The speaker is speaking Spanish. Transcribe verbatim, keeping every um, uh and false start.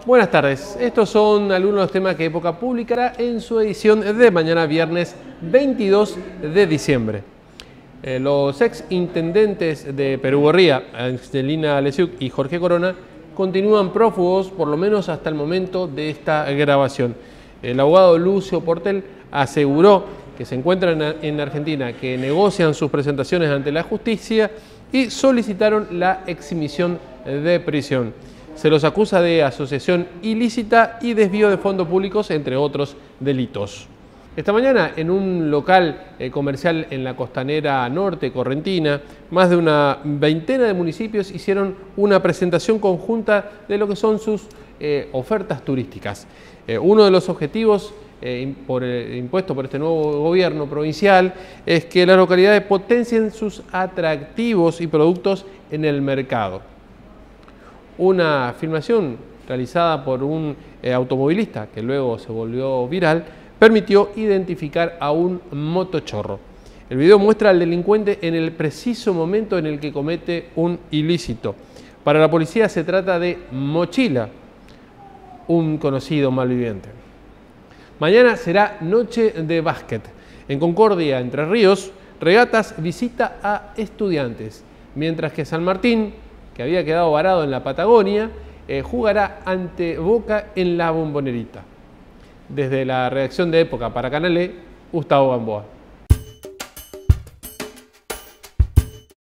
Buenas tardes, estos son algunos de los temas que Época publicará en su edición de mañana viernes veintidós de diciembre. Eh, los ex intendentes de Perú Gorría, Angelina Lesiuk y Jorge Corona, continúan prófugos por lo menos hasta el momento de esta grabación. El abogado Lucio Portel aseguró que se encuentran en Argentina, que negocian sus presentaciones ante la justicia y solicitaron la exhibición de prisión. Se los acusa de asociación ilícita y desvío de fondos públicos, entre otros delitos. Esta mañana, en un local eh, comercial en la costanera norte correntina, más de una veintena de municipios hicieron una presentación conjunta de lo que son sus eh, ofertas turísticas. Eh, uno de los objetivos eh, por, eh, impuesto por este nuevo gobierno provincial es que las localidades potencien sus atractivos y productos en el mercado. Una filmación realizada por un eh, automovilista que luego se volvió viral permitió identificar a un motochorro. El video muestra al delincuente en el preciso momento en el que comete un ilícito. Para la policía se trata de Mochila, un conocido malviviente. Mañana será noche de básquet. En Concordia, Entre Ríos, Regatas visita a Estudiantes, mientras que San Martín, que había quedado varado en la Patagonia, eh, jugará ante Boca en la Bombonerita. Desde la redacción de Época para Canal E, Gustavo Gamboa.